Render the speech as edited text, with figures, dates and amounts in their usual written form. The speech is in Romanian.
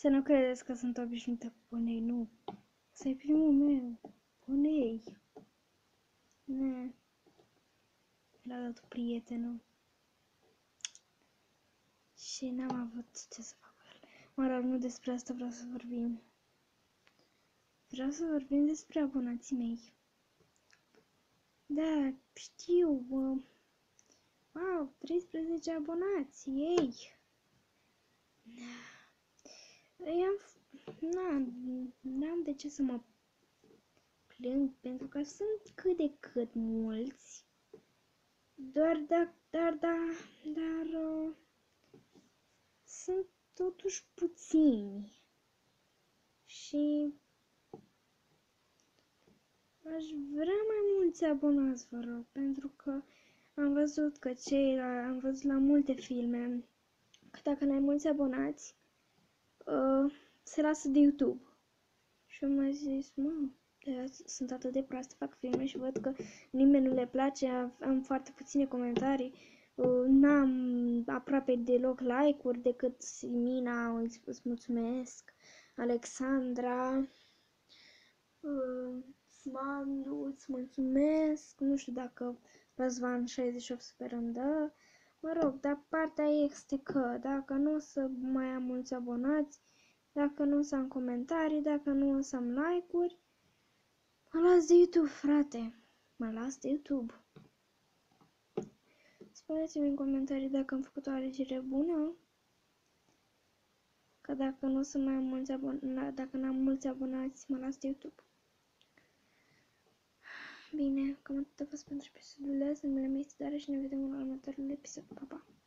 Să nu credeți că sunt obișnuită cu ponei, nu. Ăsta e primul meu. Ponei. Ne. L-a dat o prietenă. Și n-am avut ce să fac cu el. Mă rog, nu despre asta vreau să vorbim. Vreau să vorbim despre abonații mei. Da, știu. Wow, 13 abonați. Ei. N-am de ce să mă plâng, pentru că sunt cât de cât mulți. Dar sunt totuși puțini. Și aș vrea mai mulți abonați, vă rog, pentru că am văzut că am văzut la multe filme că dacă n-ai mulți abonați, se lasă de YouTube. Și am zis, sunt atât de proaste, fac filme și văd că nimeni nu le place, am foarte puține comentarii, n-am aproape deloc like-uri decât Simina, îți mulțumesc, Alexandra, Smandu, îți mulțumesc, nu știu dacă Răzvan 68 sperăm dă, mă rog, dar partea este că dacă nu o să mai am mulți abonați, dacă nu o să am comentarii, dacă nu o să am like-uri, mă las de YouTube, frate. Mă las de YouTube. Spuneți-mi în comentarii dacă am făcut o alegere bună. Că dacă nu o să mai am mulți abonați, dacă n-am mulți abonați, mă las de YouTube. Bine, cam atât a fost pentru episodul ăsta. Numele meu este Dara și ne vedem în următorul episod. Pa, pa!